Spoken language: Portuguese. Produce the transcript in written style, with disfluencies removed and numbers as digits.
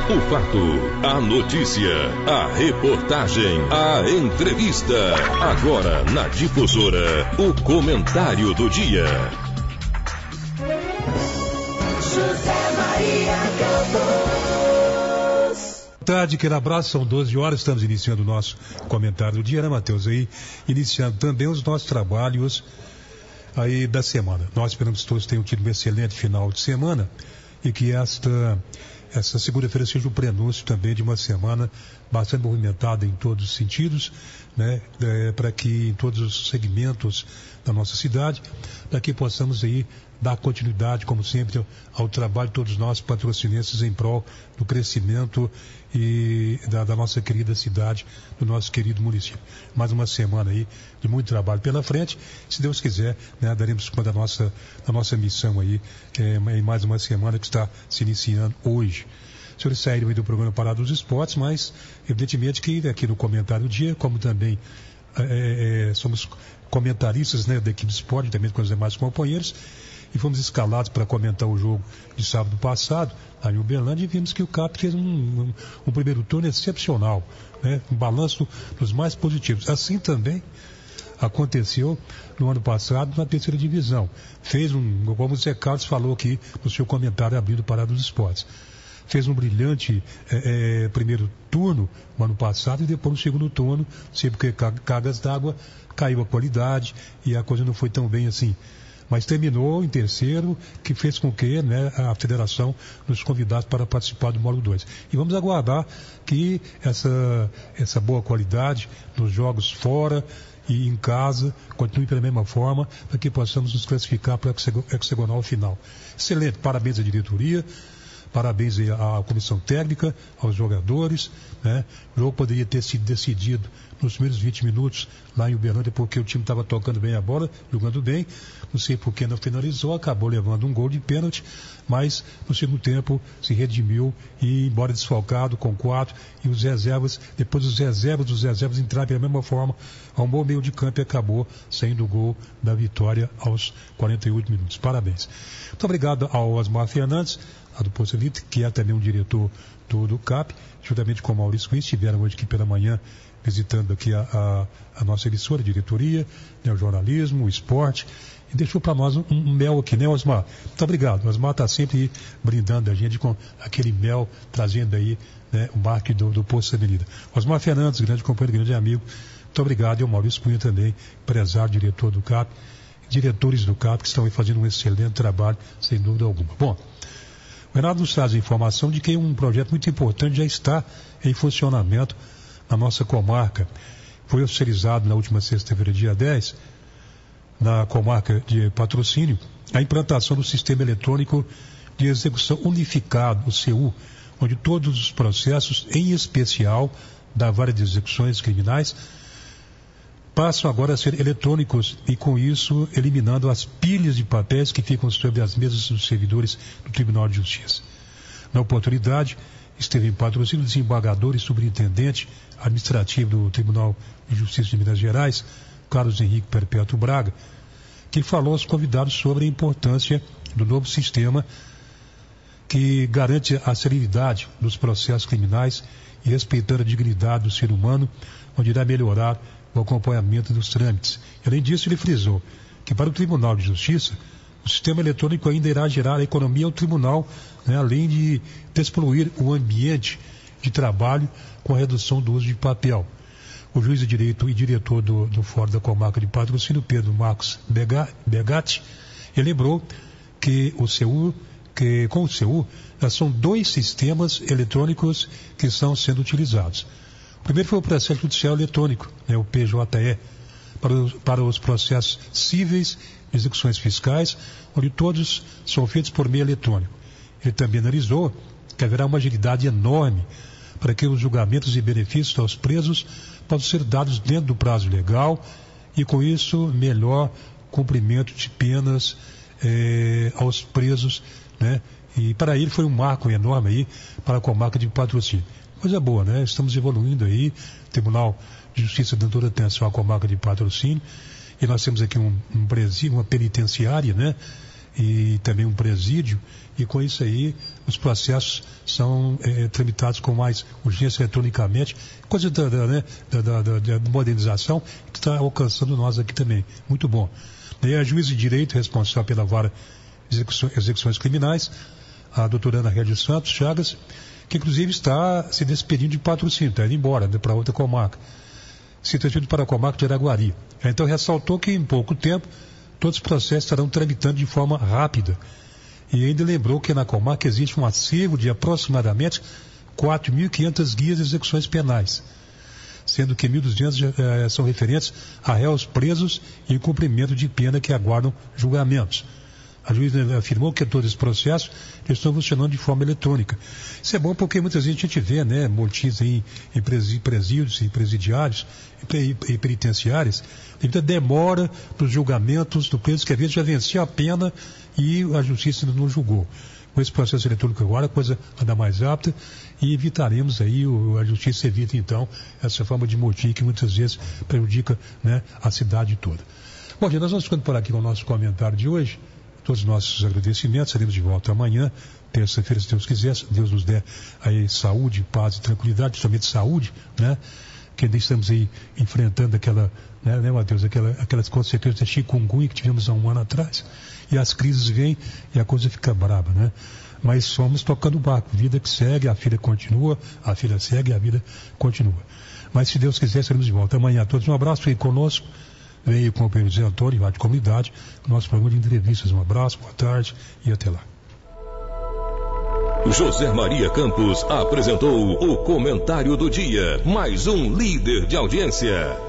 O fato, a notícia, a reportagem, a entrevista. Agora na Difusora, o comentário do dia. José Maria Campos. Boa tarde, aquele abraço, são 12 horas, estamos iniciando o nosso comentário do dia, né, Matheus? Aí, iniciando também os nossos trabalhos aí da semana. Nós esperamos que todos tenham tido um excelente final de semana e que essa segunda-feira seja o prenúncio também de uma semana bastante movimentada em todos os sentidos, né? Para que em todos os segmentos da nossa cidade, para que possamos aí dar continuidade, como sempre, ao trabalho de todos nós patrocinenses em prol do crescimento e da nossa querida cidade, do nosso querido município. Mais uma semana aí de muito trabalho pela frente. Se Deus quiser, né, daremos conta da nossa missão aí, em mais uma semana que está se iniciando hoje. Os senhores saíram aí do programa Parada dos Esportes, mas evidentemente que aqui no comentário do dia, como também somos comentaristas, né, da equipe de esporte, também com os demais companheiros, e fomos escalados para comentar o jogo de sábado passado, lá em Uberlândia, e vimos que o CAP fez um primeiro turno excepcional, né, um balanço dos mais positivos. Assim também aconteceu no ano passado na terceira divisão. Como o Zé Carlos falou aqui no seu comentário abrindo Parada dos Esportes. Fez um brilhante primeiro turno no ano passado e depois no segundo turno, sempre que cargas d'água, caiu a qualidade e a coisa não foi tão bem assim. Mas terminou em terceiro, que fez com que, né, a federação nos convidasse para participar do módulo 2. E vamos aguardar que essa boa qualidade nos jogos fora e em casa continue pela mesma forma, para que possamos nos classificar para o hexagonal final. Excelente, parabéns à diretoria. Parabéns à comissão técnica, aos jogadores, né? O jogo poderia ter sido decidido nos primeiros 20 minutos lá em Uberlândia, porque o time estava tocando bem a bola, jogando bem. Não sei por que não finalizou, acabou levando um gol de pênalti, mas no segundo tempo se redimiu e, embora desfalcado com 4, e os reservas, depois dos reservas entraram pela mesma forma, ao bom meio de campo e acabou saindo o gol da vitória aos 48 minutos. Parabéns. Muito obrigado ao Osmar Fernandes, do Poço Elite, que é também um diretor do CAP, juntamente com o Maurício Cunha, estiveram hoje aqui pela manhã visitando aqui a nossa emissora, a diretoria, né, o jornalismo, o esporte, e deixou para nós um mel aqui, né, Osmar? Muito obrigado. O Osmar está sempre brindando a gente com aquele mel, trazendo aí, né, o marketing do Poço Avenida. Osmar Fernandes, grande companheiro, grande amigo, muito obrigado. E o Maurício Cunha também, empresário, diretor do CAP, diretores do CAP que estão aí fazendo um excelente trabalho, sem dúvida alguma. Bom, o Renato nos traz a informação de que um projeto muito importante já está em funcionamento na nossa comarca. Foi oficializado na última sexta-feira, dia 10, na comarca de Patrocínio, a implantação do Sistema Eletrônico de Execução Unificado, o CEU, onde todos os processos, em especial da Vara de Execuções Criminais, passam agora a ser eletrônicos e, com isso, eliminando as pilhas de papéis que ficam sobre as mesas dos servidores do Tribunal de Justiça. Na oportunidade, esteve em Patrocínio o desembargador e superintendente administrativo do Tribunal de Justiça de Minas Gerais, Carlos Henrique Perpétuo Braga, que falou aos convidados sobre a importância do novo sistema que garante a celeridade dos processos criminais e respeitando a dignidade do ser humano, onde irá melhorar o acompanhamento dos trâmites. Além disso, ele frisou que para o Tribunal de Justiça, o sistema eletrônico ainda irá gerar economia ao tribunal, né, além de despoluir o ambiente de trabalho com a redução do uso de papel. O juiz de direito e diretor do Fórum da Comarca de Patrocínio, Pedro Marcos Begatti, ele lembrou que com o CEU são 2 sistemas eletrônicos que estão sendo utilizados. O primeiro foi o processo judicial eletrônico, né, o PJE, para os processos cíveis de execuções fiscais, onde todos são feitos por meio eletrônico. Ele também analisou que haverá uma agilidade enorme para que os julgamentos e benefícios aos presos possam ser dados dentro do prazo legal e, com isso, melhor cumprimento de penas aos presos, né? E para ele foi um marco enorme aí para a comarca de Patrocínio. Coisa boa, né? Estamos evoluindo aí, o Tribunal de Justiça dando toda atenção à comarca de Patrocínio, e nós temos aqui um presídio, uma penitenciária, né? e também um presídio, e com isso aí os processos são tramitados com mais urgência eletronicamente, coisa da modernização que está alcançando nós aqui também. Muito bom. Daí a juíza de direito responsável pela vara de execuções criminais, a doutora Ana Regis Santos Chagas, que inclusive está se despedindo de patrocínio, está indo embora, para outra comarca. Se transferindo para a comarca de Araguari. Então ressaltou que em pouco tempo todos os processos estarão tramitando de forma rápida. E ainda lembrou que na comarca existe um acervo de aproximadamente 4.500 guias de execuções penais, sendo que 1.200 são referentes a réus presos em cumprimento de pena que aguardam julgamentos. A juíza afirmou que todos os processos estão funcionando de forma eletrônica. Isso é bom porque muitas vezes a gente vê, motins em presídios, em presidiários, em penitenciárias, devido à demora dos julgamentos do preso, que às vezes já vencia a pena e a justiça ainda não julgou. Com esse processo eletrônico agora, a coisa anda mais rápida e evitaremos aí, a justiça evita então essa forma de motim que muitas vezes prejudica, a cidade toda. Bom, gente, nós vamos ficando por aqui com o nosso comentário de hoje. Todos os nossos agradecimentos, seremos de volta amanhã, terça-feira, se Deus quiser, se Deus nos der aí saúde, paz e tranquilidade, principalmente saúde, que ainda estamos aí enfrentando Matheus, aquelas consequências da chikungunya que tivemos há um ano atrás, e as crises vêm e a coisa fica braba, Mas somos tocando o barco, vida que segue, a filha continua, a filha segue, a vida continua. Mas se Deus quiser, seremos de volta amanhã. A todos um abraço, fiquem conosco. Veio com o Pedro Zé Antônio, Rádio Comunidade, nosso programa de entrevistas. Um abraço, boa tarde e até lá. José Maria Campos apresentou o Comentário do Dia, mais um líder de audiência.